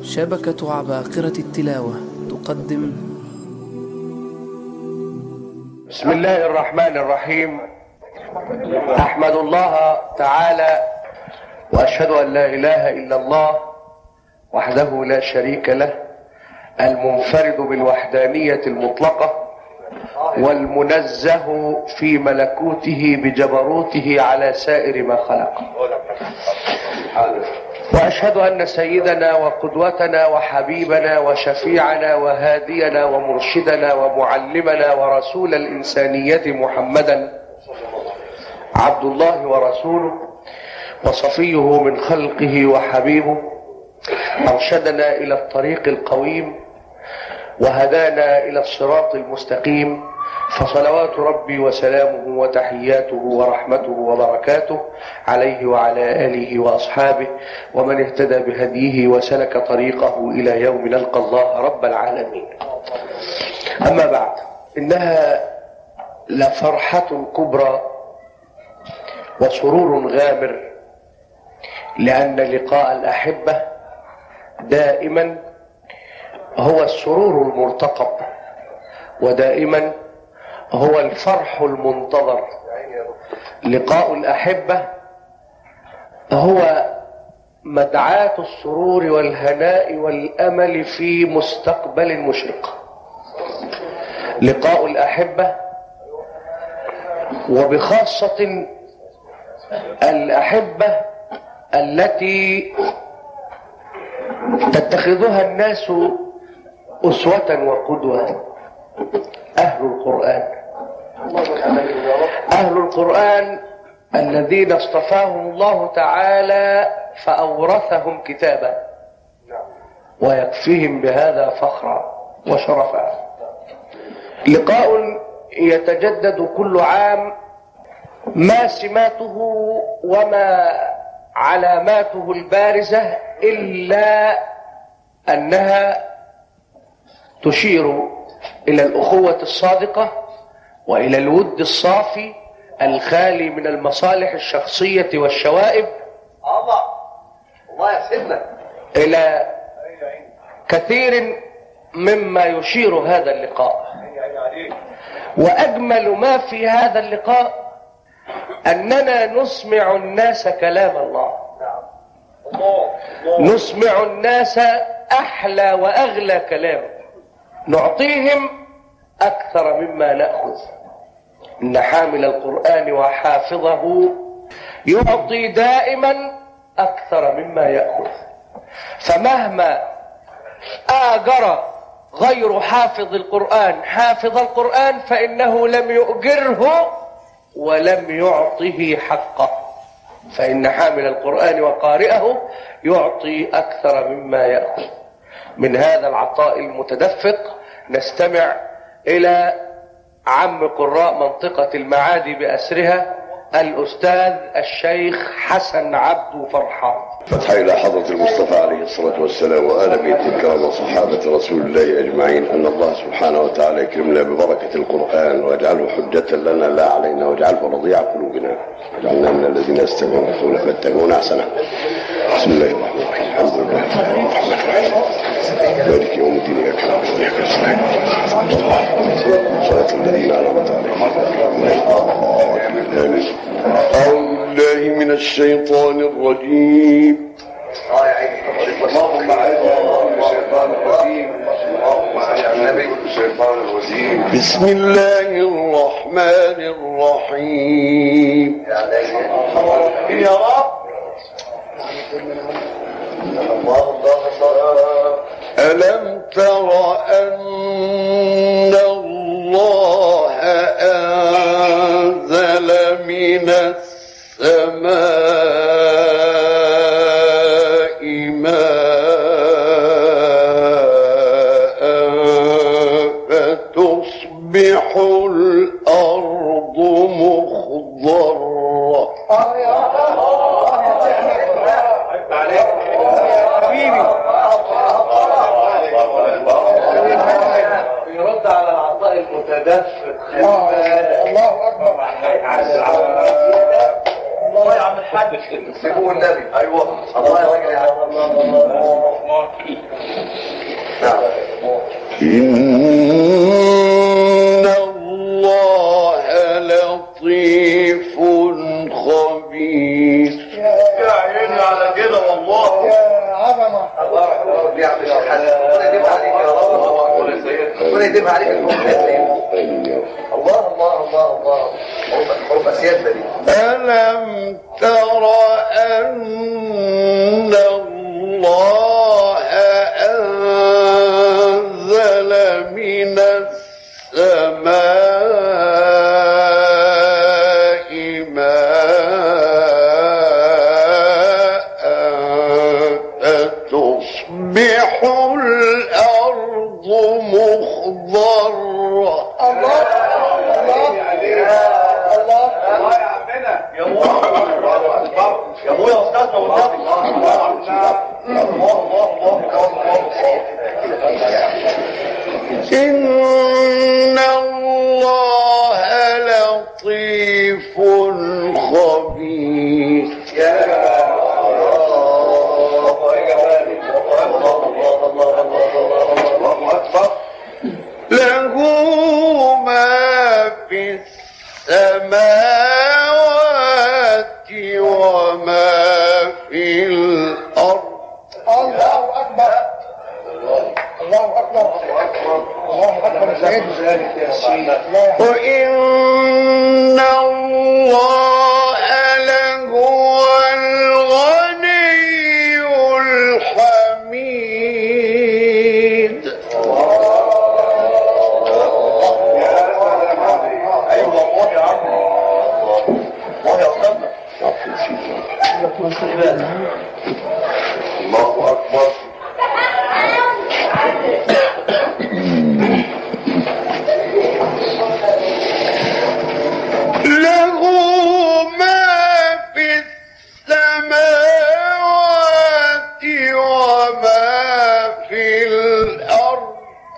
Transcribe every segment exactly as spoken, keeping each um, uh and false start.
شبكة عباقرة التلاوة تقدم. بسم الله الرحمن الرحيم. أحمد الله تعالى وأشهد أن لا إله إلا الله وحده لا شريك له، المنفرد بالوحدانية المطلقة والمنزه في ملكوته بجبروته على سائر ما خلق. وأشهد أن سيدنا وقدوتنا وحبيبنا وشفيعنا وهادينا ومرشدنا ومعلمنا ورسول الإنسانية محمدا عبد الله ورسوله وصفيه من خلقه وحبيبه، أرشدنا إلى الطريق القويم وهدانا إلى الصراط المستقيم، فصلوات ربي وسلامه وتحياته ورحمته وبركاته عليه وعلى آله وأصحابه ومن اهتدى بهديه وسلك طريقه إلى يوم نلقى الله رب العالمين. أما بعد، إنها لفرحة كبرى وسرور غامر، لأن لقاء الأحبة دائما هو السرور المرتقب، ودائما هو الفرح المنتظر. لقاء الأحبة هو مدعاة السرور والهناء والأمل في مستقبل مشرق. لقاء الأحبة وبخاصة الأحبة التي تتخذها الناس أسوة وقدوة، أهل القرآن. أهل القرآن الذين اصطفاهم الله تعالى فأورثهم كتابا، ويكفيهم بهذا فخرا وشرفا. لقاء يتجدد كل عام، ما سماته وما علاماته البارزة إلا أنها تشير إلى الأخوة الصادقة وإلى الود الصافي الخالي من المصالح الشخصية والشوائب، الله الله يا سيدنا، إلى كثير مما يشير هذا اللقاء. وأجمل ما في هذا اللقاء أننا نسمع الناس كلام الله، نسمع الناس أحلى وأغلى كلام، نعطيهم أكثر مما نأخذ. إن حامل القرآن وحافظه يعطي دائما أكثر مما يأخذ، فمهما آجر غير حافظ القرآن حافظ القرآن فإنه لم يؤجره ولم يعطه حقه، فإن حامل القرآن وقارئه يعطي أكثر مما يأخذ. من هذا العطاء المتدفق نستمع إلى عم قراء منطقة المعادي بأسرها، الأستاذ الشيخ حسن عبد فرحان. فتح إلى حضرة المصطفى عليه الصلاة والسلام وآل بيته الكرام وصحابة رسول الله أجمعين، أن الله سبحانه وتعالى يكرمنا ببركة القرآن ويجعله حجة لنا لا علينا، واجعله رضيع قلوبنا، واجعلنا من الذين يستمعون القول فيتبعون أحسنه. بسم الله الرحمن الرحيم. الحمد لله الرحمن الرحيم مالك يوم الدين، إياك نعبد وإياك نستعين، صراط الذين أنعمت عليهم آمين. أعوذ بالله من الشيطان الرجيم. اللهم أعذنا من الشيطان الرجيم. اللهم أعذنا من الشيطان الرجيم. بسم الله الرحمن الرحيم. يا رب ألم تر أن الله أنزل من السماء ماء فتصبح الأرض مخضرة. يرد على يحبوه النبي. ايوه الله يا راجل يا عم. إن الله لطيف خبير. يا عيني على كده والله يا عظمه. الله يرحمه يا عم الشيخ حسن، ربنا يديمها عليك يا رب. ربنا يديمها عليك. الله الله الله الله. قرب سيادنا دي. ألم تر أن الله أنزل من السماء ماء فتصبح الأرض مخضرة. الله الله الله الله يا عمنا يا ابويا يا ابويا استاذنا والنبي. الله الله الله إن الله لطيف خبير. يا له ما في السماوات وما في الأرض. الله أكبر الله أكبر الله أكبر سيدنا. وإن الله لهو الغني الحميد. أيوة الله يا عم الله يا أستاذنا. الله أكبر. له ما في السماوات وما في الأرض.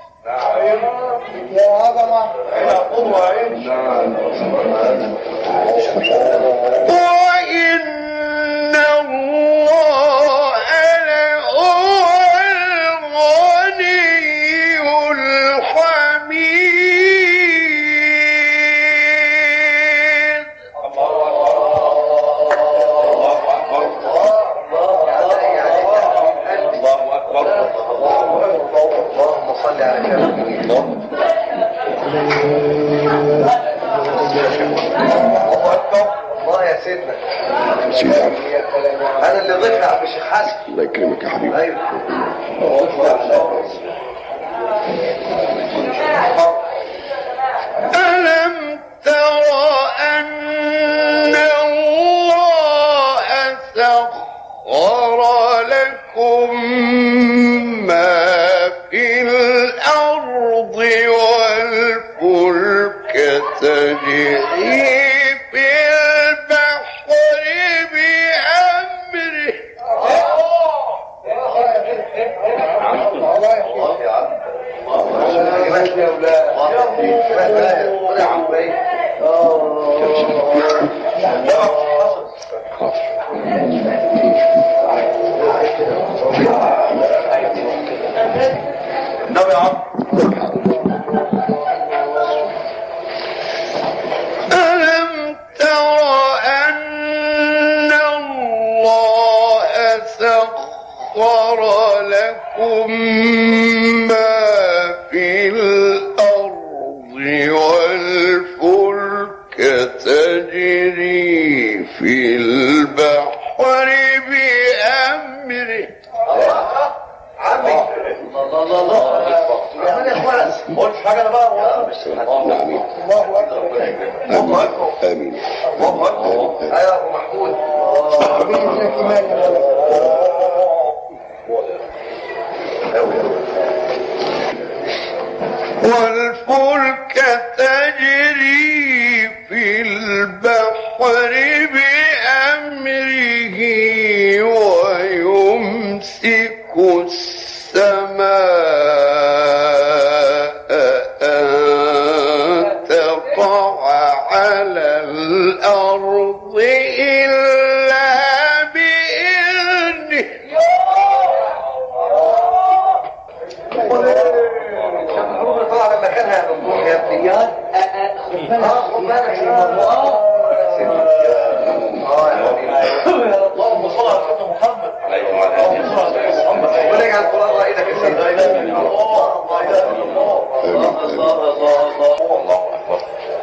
يا عظمة يا قوة عين. وإن الله لهو الغني الحميد. الله أكبر اللهم صل على سيدنا. الله أكبر الله يا سيدنا. أنا اللي ضيفنا يا عم الشيخ حسن. الله يكرمك يا حبيبي. أيوه ألم تر أن الله سخر لكم ما في الأرض والفلك تجري في البحر بأمره. نعم يا عم. ألم تر أن الله سخر لكم ما في الأرض والفلك تجري في البحر بأمره. عمي الله الله الله يا من يا اخوان قلت حاجه انا بقى. نعم. الله اكبر الله اكبر آمين. الله اكبر. ايوه يا ابو محمود. والفلك تجري في البحر بأمره ويمسك السماء أن تقع على الأرض إلا بإذنه. اللهم صل على سيدنا محمد. اللهم صل على سيدنا محمد. ربنا يجعل القرآن رأيك يا سيدي. لا اله الا الله. لا اله الا الله. الله الله الله الله اكبر.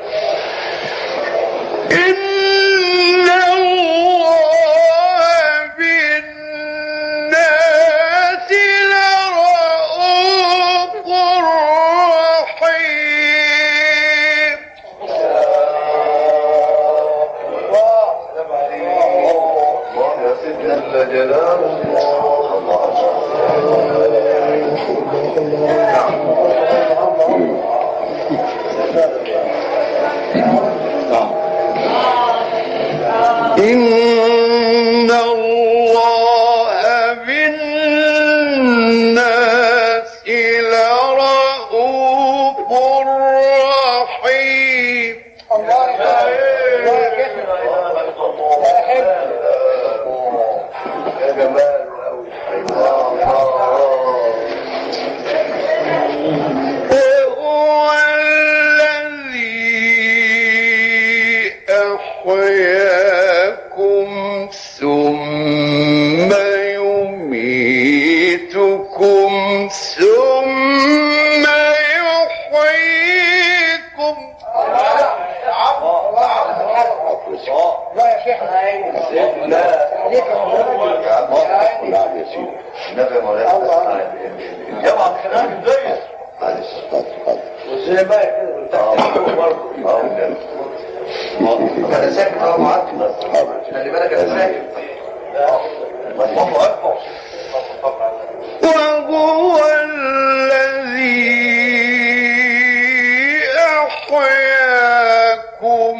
إن الله بالناس لرؤوف رحيم. الله يا سيدنا جل جلاله. إن الله بالناس لرؤوف رحيم. الله يا جمال وهو الذي أحياكم ثم يميتكم ثم يحييكم. لا يا شيخنا لا نعم يا سيدي. النبي مولانا جمع الكلام ازاي معلش اتفضل اتفضل. وازاي بقى كده برضه انا ساكت اهو معاك خلي بالك انا ساكت. الله اكبر. وهو الذي أحياكم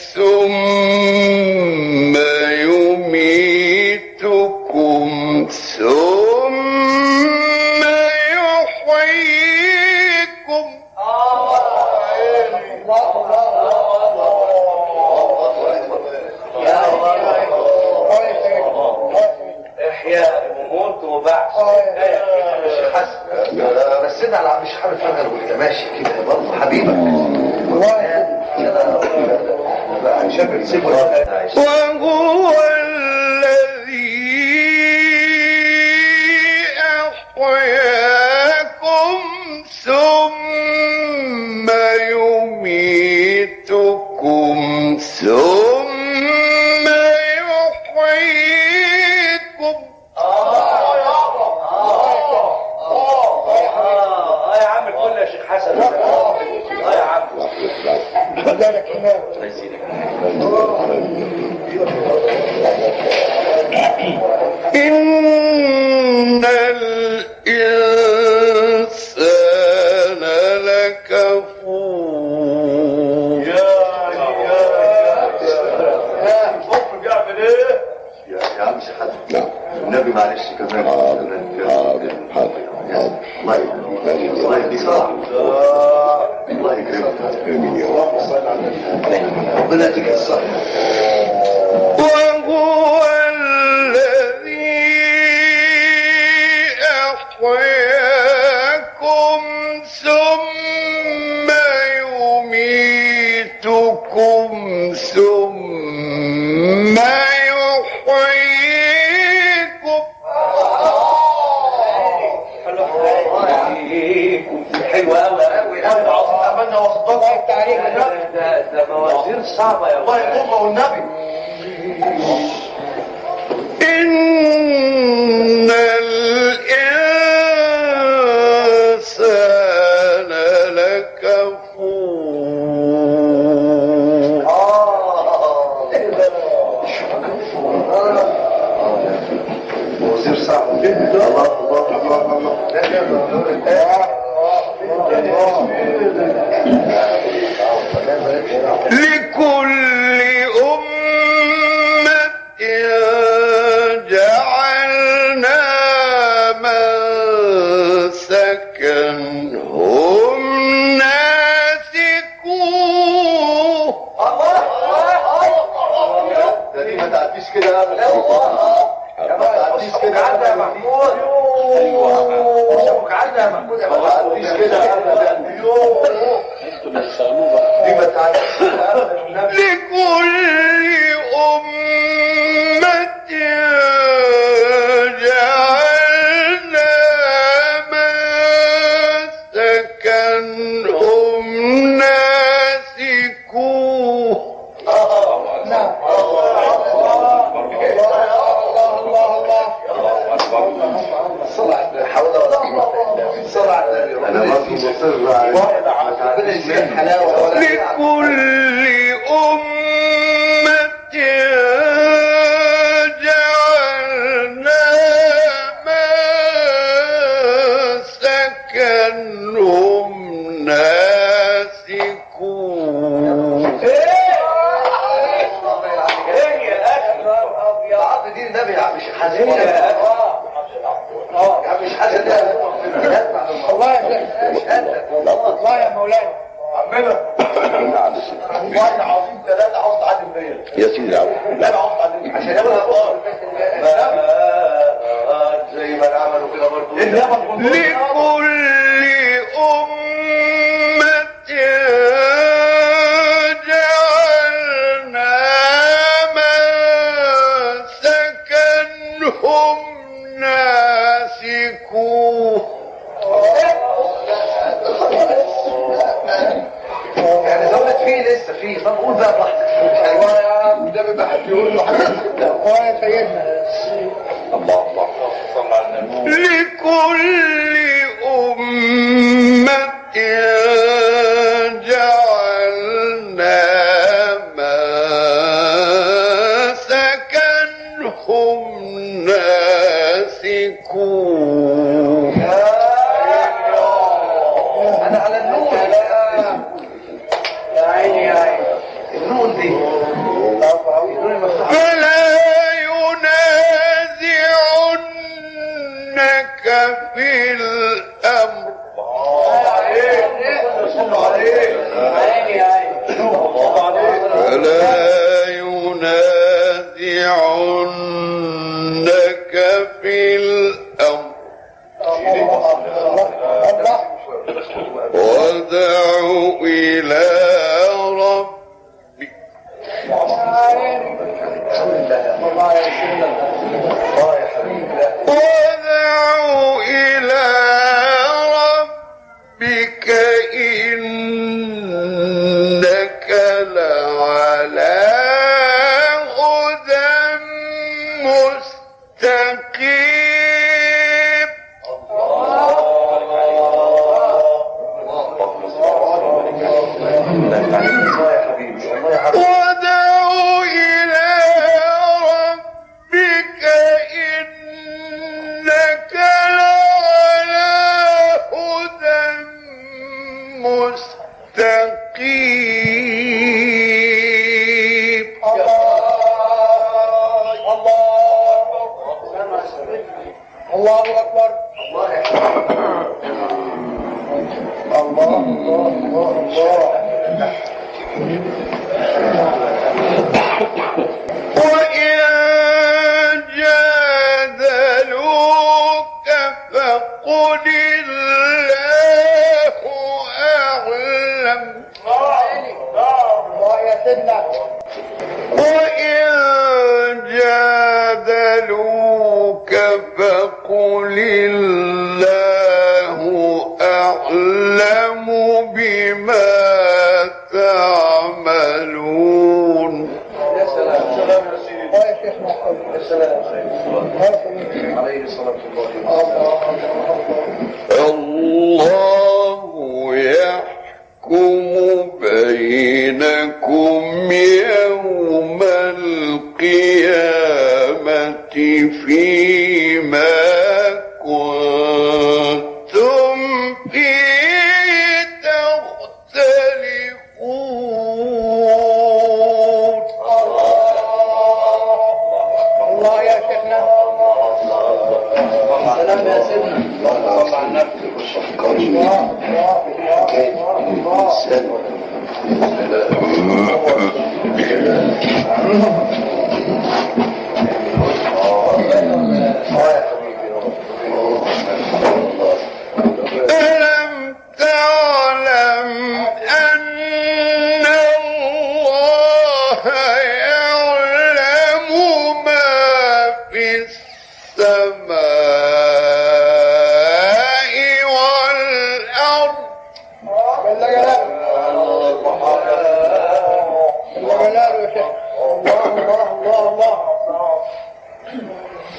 ثم يميتكم ثم يحييكم. احياء وموت وبعث. مش حسن بس انا لا مش حابب انا وانت ماشي كده برضه حبيبك. عشان بتسيبه. وهو الذي أحياكم ثم يميتكم ثم يحييكم. اه يا عم الكل يا شيخ حسن. اه يا عم ذلك حمام. إن الإنسان لكفور. يا يا يا الحب بيعمل ايه؟ يا يا عم شيخ حسن. نعم. النبي معلش كمان. حاضر حاضر حاضر حاضر. الله يكرمك. الله يديك صح. الله يكرمك. آمين يا رب. ربنا يديك الصح. وهو الذي أحياكم ثم يميتكم ثم يحييكم. حلوة أوي أوي أوي. عملنا وخطوط التعريف ده ده موازين صعبة يا الله يقوم والنبي. إن الإنسان لكفور. موازين صعبة جدا. الله الله الله الله. لكل أمة جعلنا منسكا هم ناسكوه. ده دي ما تعديش كده ابدا. ما تعديش كده يا محمود. عدى يا محمود. ما تعديش كده ابدا. دي ما تعديش كده ابدا. لكل أمة مصر على ربنا يزيد الحلاوه. لكل أمة جعلنا منسكنهم ناسكوه. ايه يا اخي يا عبد دين النبي يا عم مش حزين يا اه يا عم مش حزين والله يا والله يا مولانا عمنا والله العظيم ثلاثة عاوز تعدي بيا يا سيدي عبد لا عاوز تعدي عشان ياخد الأطوار زي ما عملوا كده برضه لكل أمة جعلنا منسكنهم ناسكوه. يعني دولة فيه لسه فيه. طب قول بقى براحتك. والله يا عم ده بيبقى حد يقول له حاجة. هو يا سيدنا الله الله صلى على النبي. لكل أمة جعلنا منسكنهم ناسكوه. أنا على النور يا عيني يا عيني النور دي فلا ينازعنك في الأمر فلا ينازعنك في الأمر وادع إلى ربك وادع إلى ربك إنك لعلى هدى مستقيم. وادع إلى ربك إنك لعلى هدى مستقيم. الله أكبر. الله الله الله الله. وإن جادلوك فقل الله أعلم. الله يا سيدنا. وإن جادلوك فقل الله أعلم بما تعملون. يا سلام سلام يا سيدي. يا شيخ محمد يا سلام عليه الصلاة والسلام. الله يحكم بينكم يوم القيامة فيما كنتم فيه تختلفون. الله يا شيخنا. سلام يا سيدنا. صلى على النبي. الله ألم تعلم أن الله يعلم ما في السماء والأرض.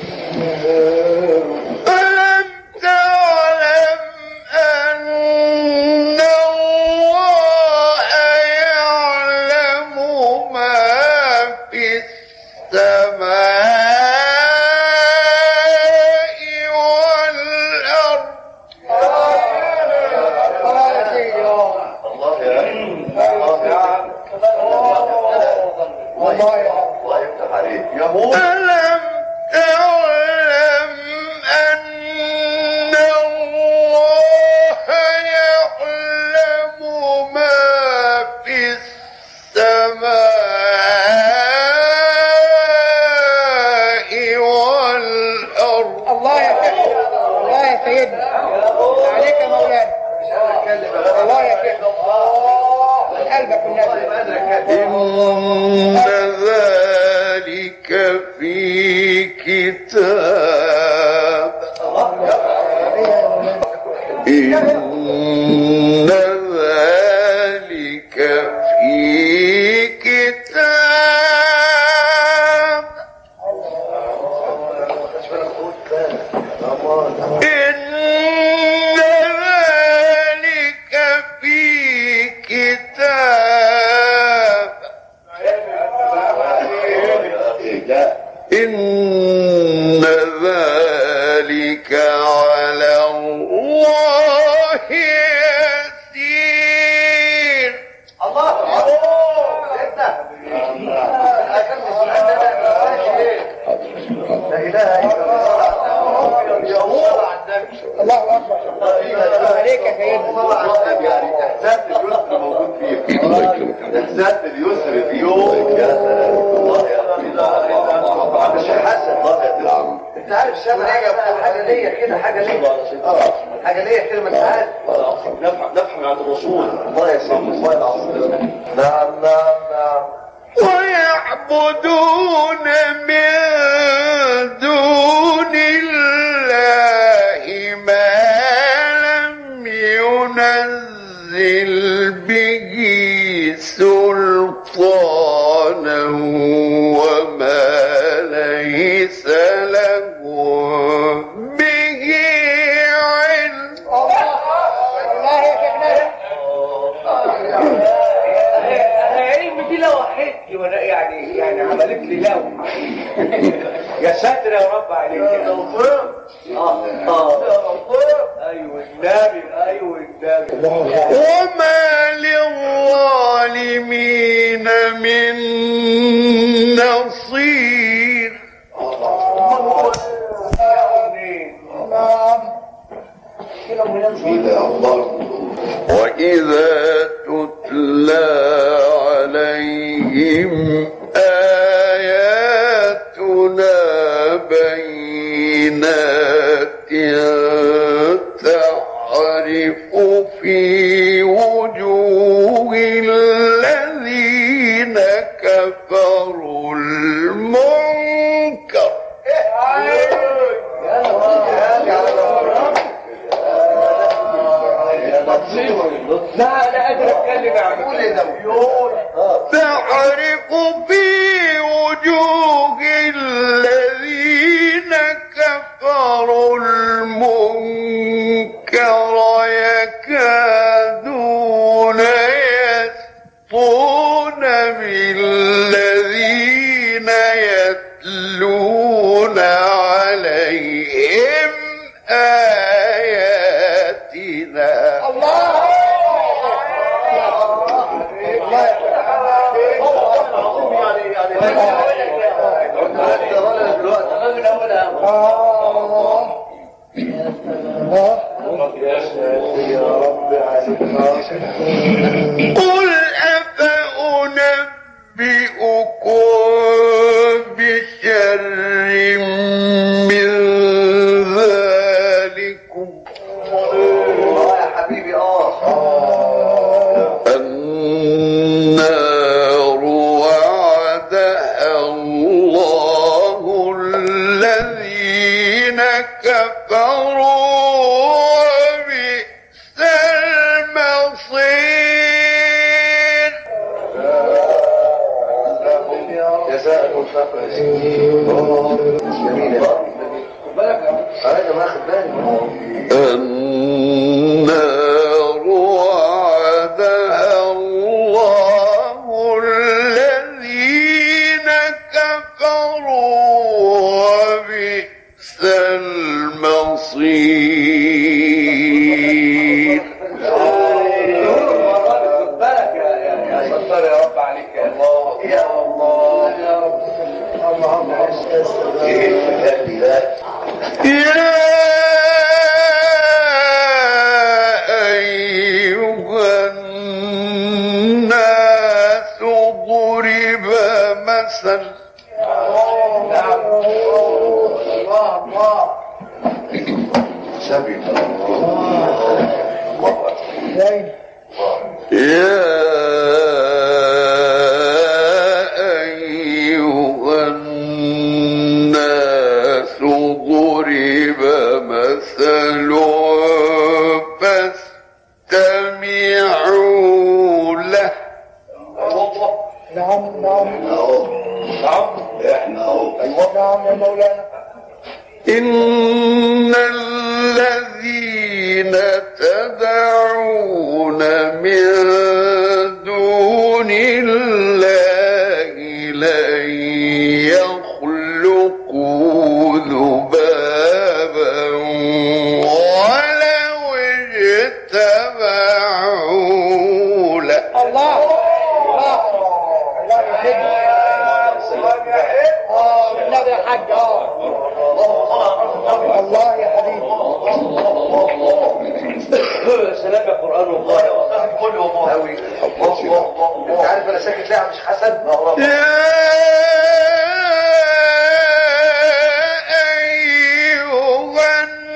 ألم تعلم أن والأرض. الله يا سيدنا، الله يا سيدنا، عليك يا مولانا. الله يا سيدنا، من قلبك النبي. إن ذلك في كتاب. إن ذلك في كتاب. إن ذلك في كتاب. إن ذلك على الله يسير. الله الله اكبر. عليك يا سيدنا. ذات اليسر في يوم يا سلام. الله يا مش حسن. انت عارف الشام حاجه ليا كده، حاجه ليا حاجه ليا كده، ما انت عارف. نفهم نفهم عند الرسول. الله يا سيدي، الله العظيم. نعم نعم نعم. ويعبدون من دون الله ما لم ينزل به سلطانا وما ليس له به علم. الله يا شيخنا. علم دي لوحتني وانا يعني يعني عملت لي لوحه. يا ساتر يا رب عليك. اه اه ايوه النبي، ايوه النبي. وما للظالمين من نصير. وإذا تتلى عليهم آياتنا بينات تعرف في وجوه الذين كفروا المنكر. لا لا قادر اتكلم اعمل ايه ده؟ تعرف في وجوه الذين كفروا المنكر يكادون يسطون بالذين يتلون عليهم آياتنا. الله قل أفأنبئكم بشر من ذلكم. يا حبيبي اه النار وعدها الله الذين كفروا وبئس المصير. جزاء الفقر. جميل. انا ما اخذ بالي. النار وعدها الله الذين كفروا وبئس المصير. بالك يا يا ستار يا رب عليك يا الله يا الله يا رب. اللهم يا أيها الناس ضرب مثل الله سبي الله يا أيها الناس ضرب مثل فاستمعوا له. نعم نعم نعم احنا اهو نعم يا مولانا. إن الذين تدعون من دون الله لن يخلقوا ذبابا ولو اجتمعوا له. الله الله الله يحبك. اه النبي يا حاج. اه الله يا حبيبي. سلام يا قرآن والله كله قوي. انت عارف انا ساكت ليه مش حسن؟ يا أيها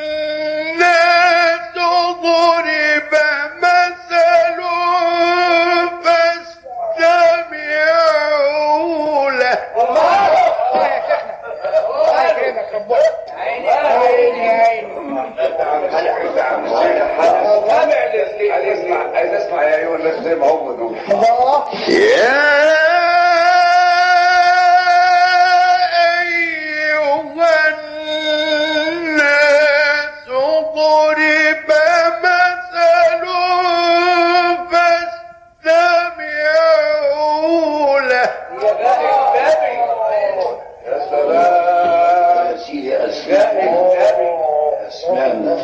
الناس ضرب مثل فاستمعوا له. الله يا شيخنا الله يكرمك ربنا. عيني عيني عيني. عايز اسمع عايز اسمع يا ايها الناس زي ما هم دول. الله يا أيها الناس ضرب مثل فاستمعوا له. يا سلام يا سيدي أسماء أسماء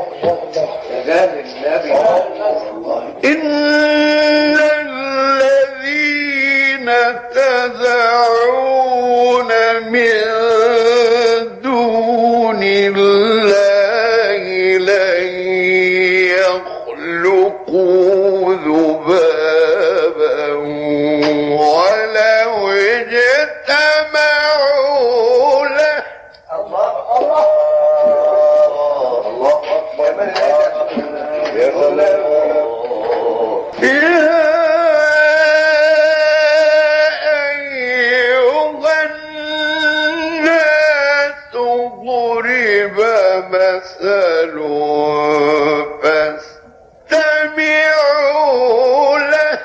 إن الذين تدعون من دون الله لن يخلقوا ذبابا ولو اجتمعوا له. الله الله الله اكبر. يا سلام. يا أيها الناس ضرب مثل فاستمعوا له.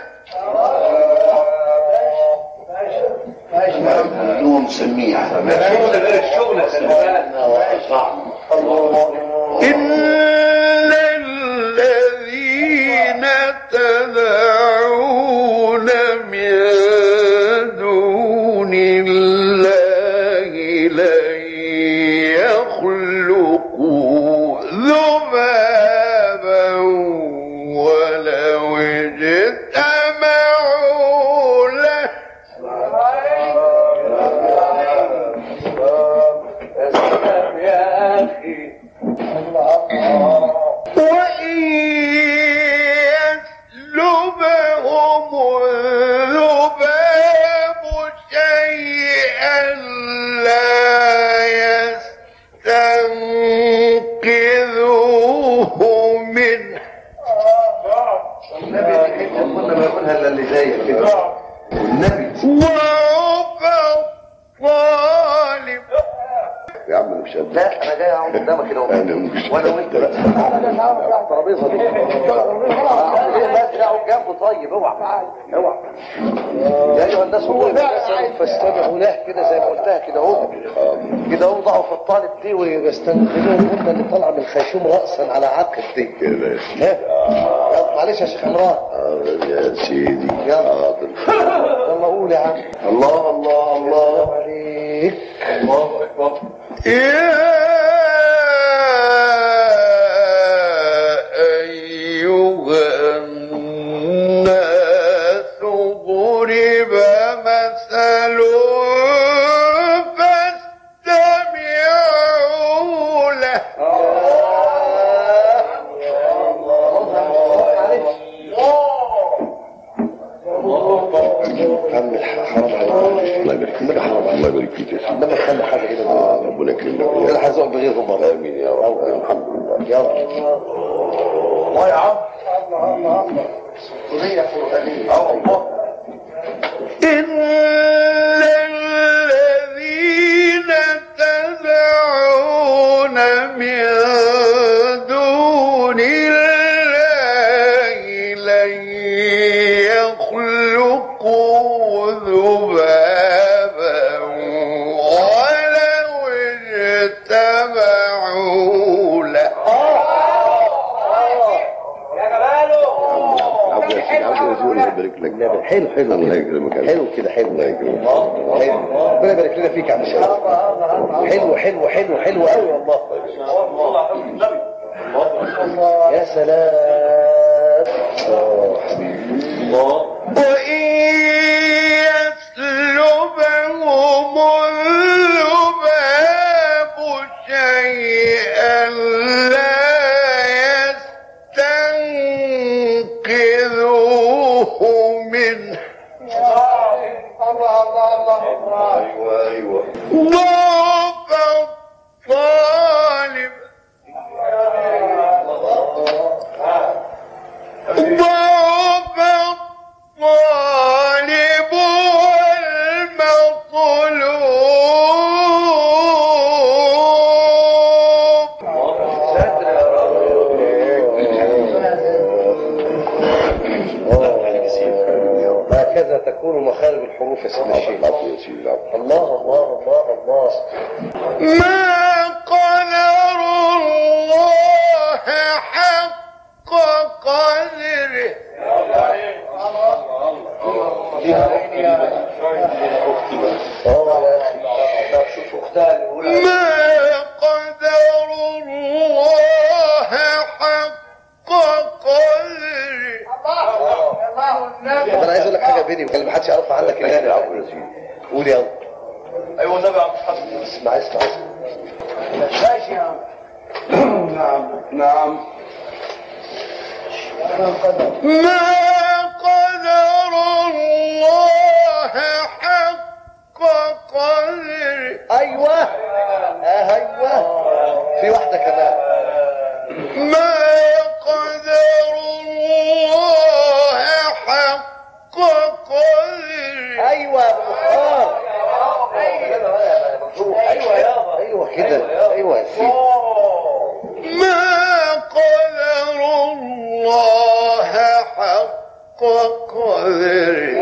كلهم سميع الشغل غير الشغل صعب. إن الذين تدعون من دون الله لن يخلقوا ذبابا ولو اجتمعوا له. يا اخي وإن يسلبهم الذباب شيئا لا يستنقذوه منه. النبي كنا ما يقولها الا اللي زيك كده. والنبي وعف الظالم. يا عم أنا مش قد لا انا جاي اقعد قدامك كده أنا مش وانا وانت بقى. الترابيزه دي لا اقعد جنبه. طيب اوعى اوعى يا ايها الناس فاستمعوا له كده زي ما قلتها كده اهو كده اهو. ضعوا في الطالب دي ويستنقذوه هم اللي طالعه من الخيشوم راسا على عقب دي كده. ها معلش يا شيخ عمران. يا سيدي يلا. حاضر. يلا قول يا عم. الله الله الله عليك. الله أكبر. يا أيها الناس ضرب مثل فاستمعوا له. كمل حرام عليك. الله يبارك فيك. الله يبارك فيك. انما تخلي حاجه كده آه ربنا يكرمك. الله. انا هزوق بغيرهم برضه. امين يا رب. الحمد لله. يلا الله يا عم. الله الله الله. قضية قرآنية. اه الله. إن الذين تدعون من دون الله لن يخلقوا ذبابا ولو اجتمعوا له. حلو حلو الله يكرمك. حلو كده حلو. الله يكرمك. ربنا يبارك لنا فيك يا عم شيخ. حلو حلو حلو حلو قوي والله. يا سلام. وإن يسلبهم الذباب شيئا لا يستنقذوه منه. الله الله الله. ايوه ايوه. ضعف الطالب ضعف الطالب والمطلوب. هكذا تكون مخارج الحروف يا سيدي الشيخ. الله الله الله الله. ما قدر الله حق قدره. ما قدر الله حق قدره. انا عايز اقول لك حاجه بيني وبين ما حدش يعرفها عنك الا انا. قول يلا. ايوه النبي عم تحط. اسمع اسمع اسمع. ماشي يا عم. نعم نعم. ما قدر الله حق قدره. ايوه آه ايوه. في واحده كمان. ما قدر الله حق قدره. ايوه يا ابو مختار. ايوه يابا. ايوه كده. ايوه يا سيدي. ما قدر الله حق قدره.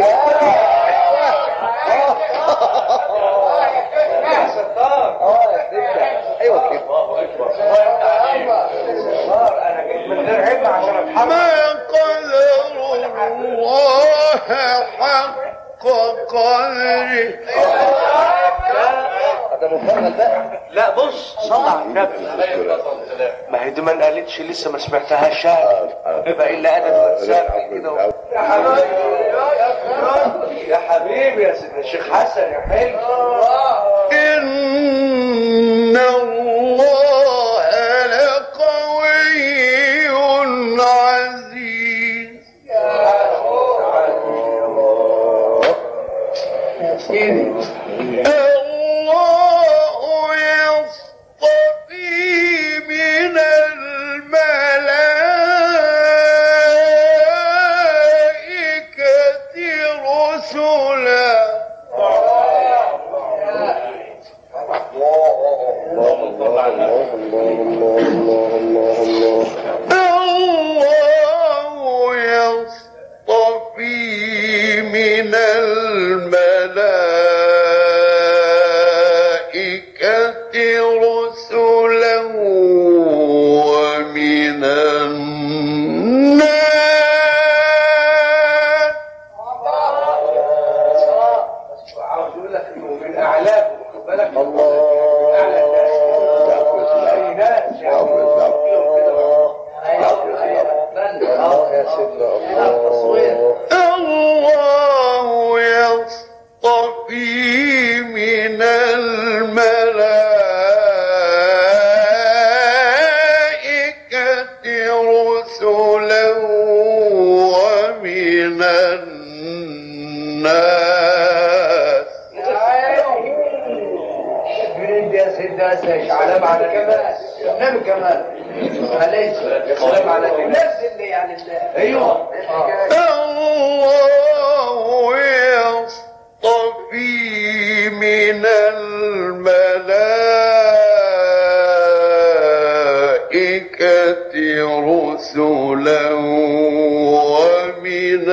ايوه كده. انا جيت من غير علم عشان اتحرك. ما قدر الله حق قدره. هذا مفرغ بقى. لا بص صلى على النبي. ما هي دي ما قالتش لسه ما سمعتهاش شاهد. يبقى الا ادب واتساب كده. يا حبيبي يا حبيبي يا سيدنا الشيخ حسن يا حلو. إن الله لقوي عزيز. الله يصطفي من الملائكة رسلا. الله يصطفي من الملائكة رسلا ومن الناس. عاوز اقول لك انه من اعلامه. خد بالك. الله. اعلى الناس. اي ناس سلام على كمال النبي كمال عليه السلام على الناس اللي يعني ايوه الله يصطفي من الملائكة رسلا ومن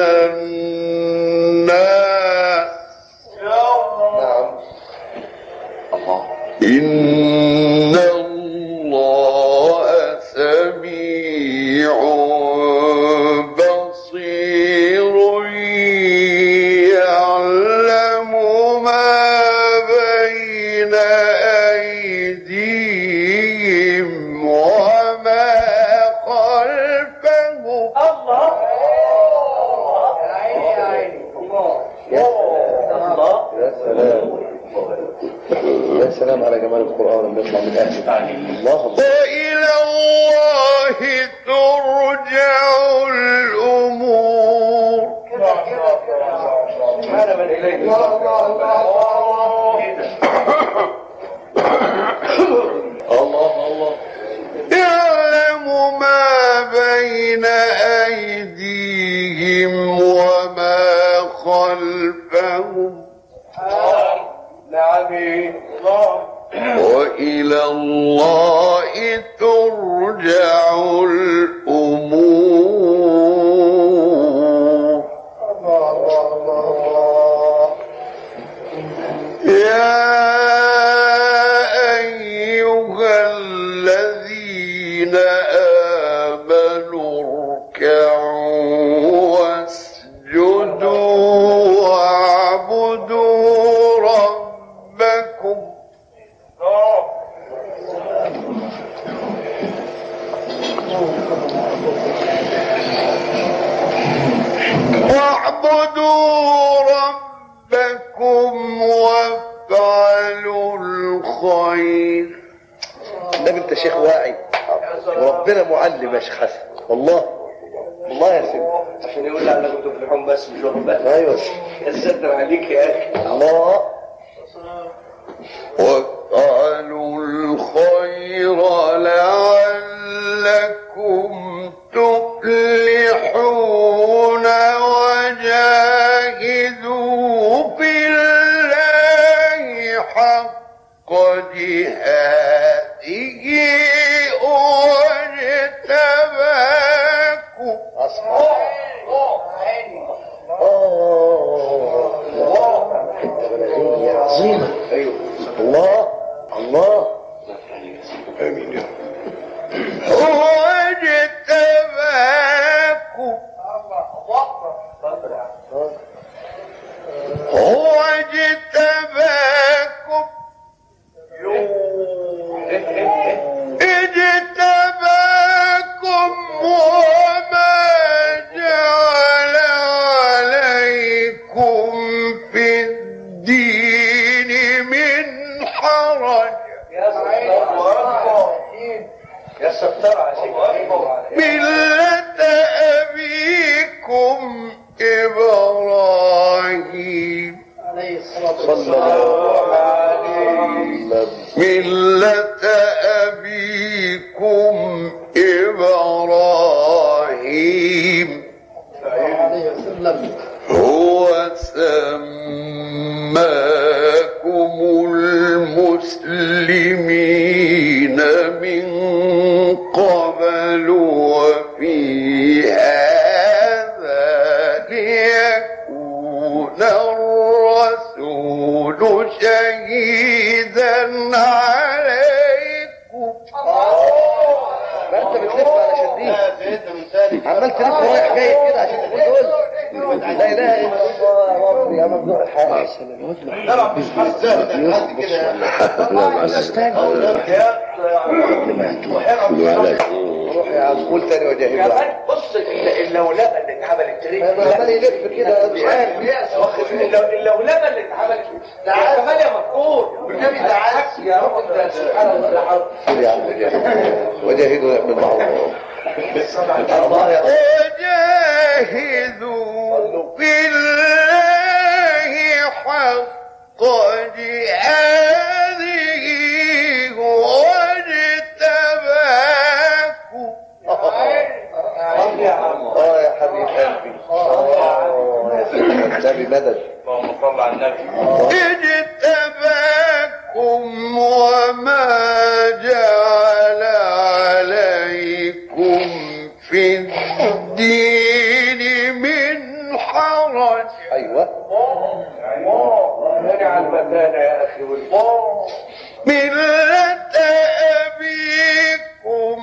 الناس. نعم إن الله سميع بصير يعلم ما بين أيديهم وما خلفهم. الله يا عيني يا عيني الله الله يا سلام يا سلام على جمال القرآن لما يطلع من أهل الله. وإلى الله ترجع الأمور. هذا من إليك الله الله الله يعلم ما بين أيديهم وما خلفهم. نعم الله وإلى الله ترجع الأمور. الله الله الله يا أيها الذين آمنوا اركعوا واسجدوا واعبدوا ربكم. واعبدوا ربكم وافعلوا الخير. ده انت شيخ واعي وربنا معلم يا شيخ حسن والله والله يا سيدي. عشان يقول لي انا كنت في الحوم بس مش واخد بالك. ايوه يا ستر عليك يا اخي. الله. وافعلوا الخير لعلكم تفلحون وجاهدوا في الله حق جهاده واجتباكم. عظيمة. ايوه الله الله. آمين يا رب. هو اجتباكم. هو اجتباكم. اجتباكم وما جعل عليكم في الدين من حرج. يا ستار عليك. ملة أبيكم إبراهيم. عليه الصلاة صلى الله عليه وسلم. ملة أبيكم إبراهيم عليه وسلم. هو سماكم المسلمين من قبل وفي هذا ليكون الرسول شهيدا عليكم. ما انت بتلف على شديد عمال تلف رايح جاي كده عشان تقول لا اله الا الله يا رب يا ممنوع الحق. لا مش حسان كده. نعم عليك. روح يا عم قول تاني وجاهد بقى. كمان بص اللولبه اللي اتعملت تريد عمال يلف كده مش عارف. اللولبه اللي اتعملت ده كمان يا مذكور والنبي ده عكس يا رب انت سبحان الله لا حول. يا عم وجاهدوا يعمل معروف. الله يا وجاهدوا في الله حق جهاده هو مدد. اللهم صل على النبي. اجتباكم وما جعل عليكم في الدين من حرج. ايوه انا على المكانه يا اخي والله. ملة أبيكم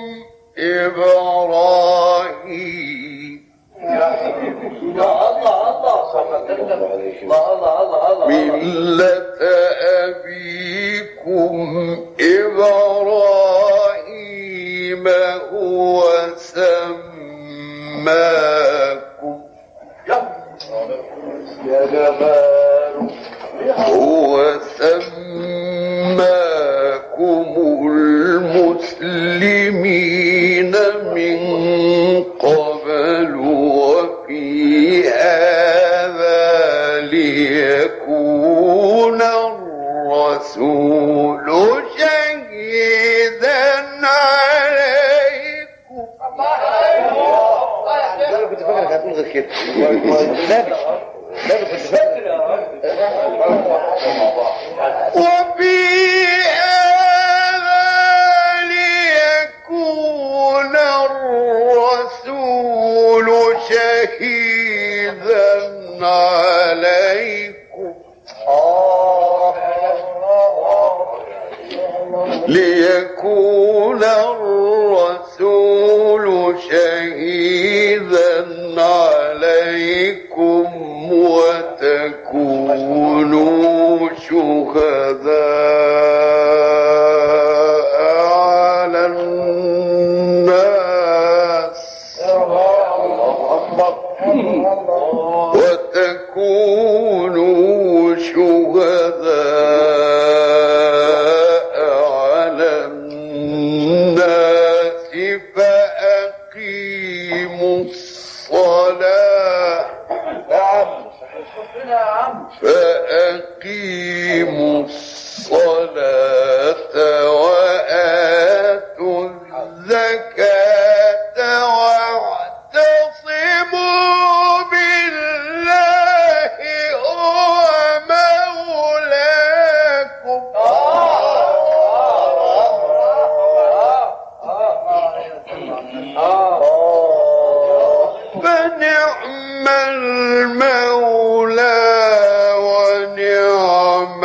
إبراهيم. الله الله الله الله الله. ملة أبيكم إبراهيم هو سماكم يا جمال. هو سماكم المسلمين من قبل وفي هذا ليكون الرسول شهيدا عليكم. انا كنت فاكرك هتقول غير كده. نبي نبي كنت فاكر. وفي هذا ليكون الرسول شهيدا عليكم. ليكون الرسول شهيدا عليكم وتكونوا شهداء على الناس. وتكونوا شهداء على الناس فأقيموا الصلاة. فأقيموا الصلاة وآتوا الزكاة واعتصموا بالله هو مولاكم. فنعم المولى ونعم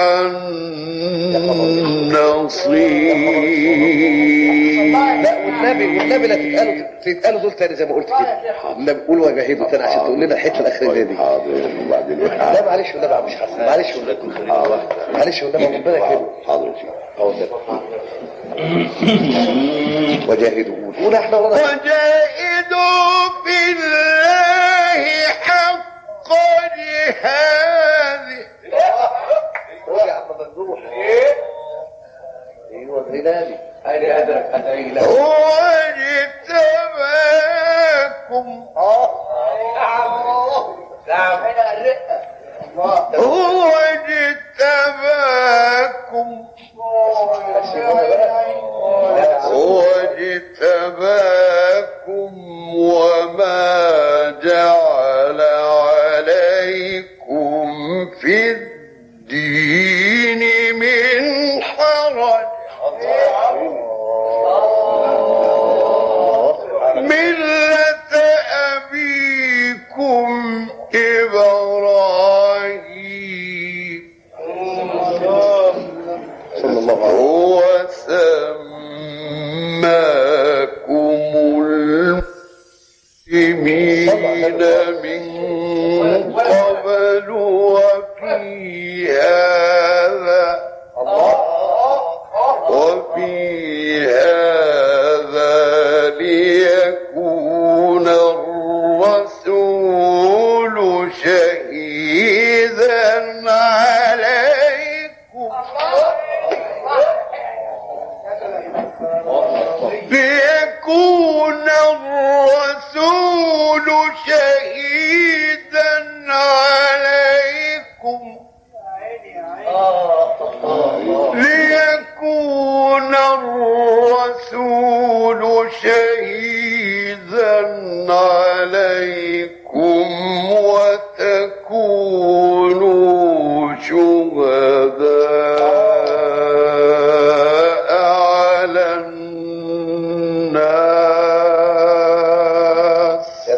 النصير. لا والنبي والنبي لا تتقالوا تتقالوا دول تاني زي ما قلت كده. النبي قولوا وجاهدوا تاني عشان تقول لنا الحته الاخيره دي. حاضر. وبعدين لا معلش والنبي يا عم مش حسن. معلش والنبي. معلش والنبي ربنا يكرمك. حاضر يا شيخ. اه والنبي. وجاهدوا قول احنا ولا وجاهدوا في الله حق جهاده. قول يا عم ممدوح. ايوه غنالي. هذه ادرك ادعي له. هو اجتباكم. نعم. هو اجتباكم. هو اجتباكم وما جعل عليكم في الدين من حرج. ملة أبيكم إبراهيم. صلى الله عليه هو سماكم المسلمين من قبل وفي هذا وفي هذا ليكون الرسول شهيدا عليكم. ليكون الرسول شهيدا عليكم. ليكون الرسول شهيدا عليكم وتكونوا الناس يا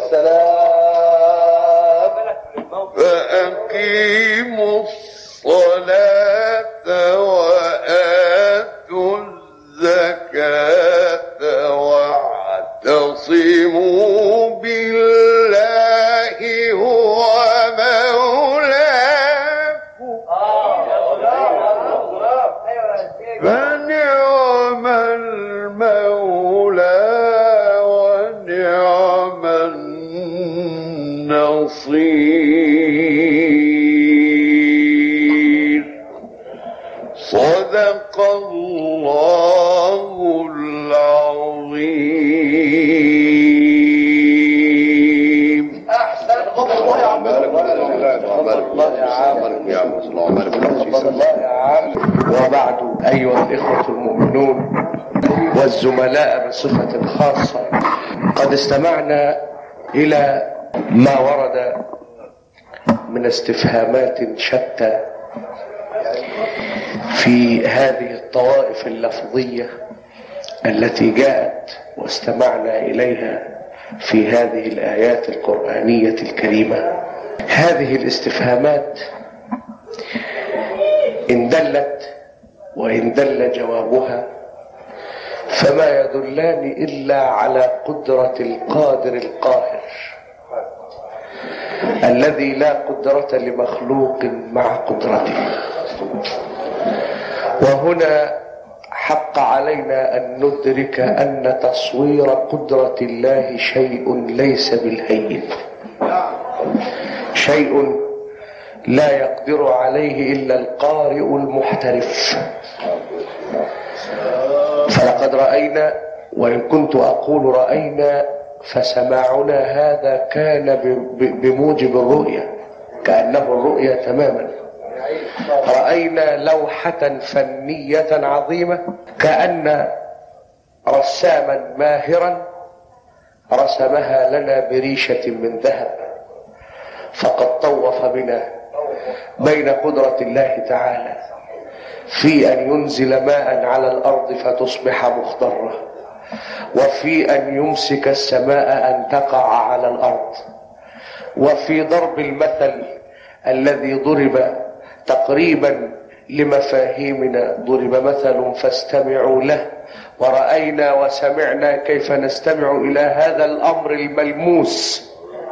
سلام فأقيموا الصلاة وآتوا الزكاة واعتصموا بالله هو مولاكم فنعم المولى ونعم النصير صدق الله العظيم. احسن الله يا عم وبعد أيها الإخوة المؤمنون والزملاء بصفة خاصة، قد استمعنا إلى ما ورد من استفهامات شتى في هذه الطوائف اللفظية التي جاءت واستمعنا إليها في هذه الآيات القرآنية الكريمة. هذه الاستفهامات إن دلت وإن دل جوابها فما يدلان إلا على قدرة القادر القاهر الذي لا قدرة لمخلوق مع قدرته. وهنا حق علينا أن ندرك أن تصوير قدرة الله شيء ليس بالهين، شيء لا يقدر عليه إلا القارئ المحترف. فلقد رأينا، وإن كنت أقول رأينا فسماعنا هذا كان بموجب الرؤية، كأنه الرؤية تماما. رأينا لوحة فنية عظيمة كأن رساما ماهرا رسمها لنا بريشة من ذهب، فقد طوف بنا بين قدرة الله تعالى في أن ينزل ماء على الأرض فتصبح مخضرة، وفي أن يمسك السماء أن تقع على الأرض، وفي ضرب المثل الذي ضرب تقريبا لمفاهيمنا، ضرب مثل فاستمعوا له. ورأينا وسمعنا كيف نستمع إلى هذا الأمر الملموس.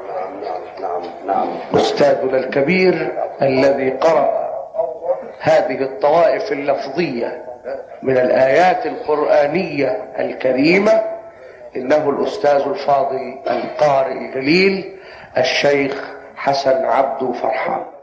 أستاذنا الكبير الذي قرأ هذه الطوائف اللفظية من الآيات القرآنية الكريمة إنه الأستاذ الفاضل القارئ الجليل الشيخ حسن عبد فرحان.